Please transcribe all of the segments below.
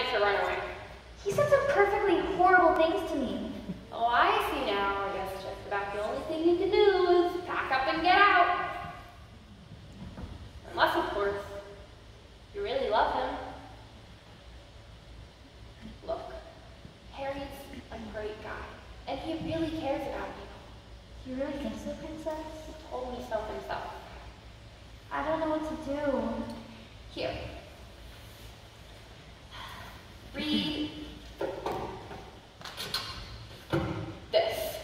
decided to run away. He said some perfectly horrible things to me. Oh, I see now. I guess just about the only thing you can do is pack up and get out. Unless, of course, you really love him. Look, Harry's a great guy, and he really cares about you. You really think so, Princess? He told me so himself. I don't know what to do. Here. Read this.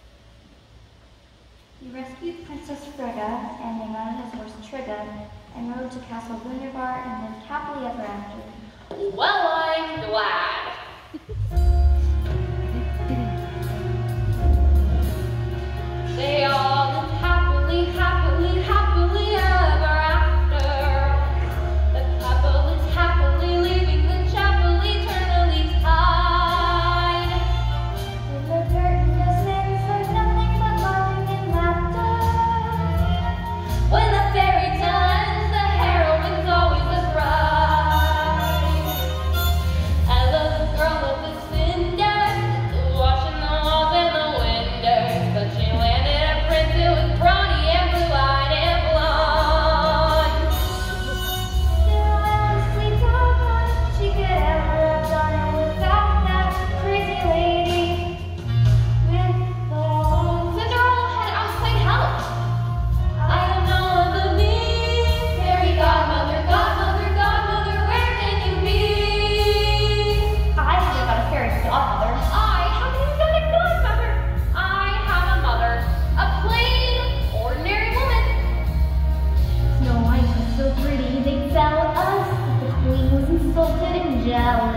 You rescued Princess Frigga and they mounted his horse Trigga and rode to Castle Wunderbar and lived happily ever after. Well, I'm glad. They all lived happily, happily, happily ever after. The couple is happily leaving the chapel eternally tied. When the curtain descends, there's nothing but laughing and laughter. When the fairy tale ends, the heroine's always a bride. Ella, the girl of the cinders, washing the walls and the windows, but she landed a prince who was brawny and blue-eyed and blonde. Still, I honestly don't know if she could ever have done it without that crazy lady with the long. Cinderella had outside help. I am no other means. Fairy godmother, godmother, godmother, where can you be? I haven't got a fairy godmother. I haven't even got a godmother. I have a mother, a plain, ordinary woman. Snow White was so pretty, they tell us that the queen was insulted and jealous.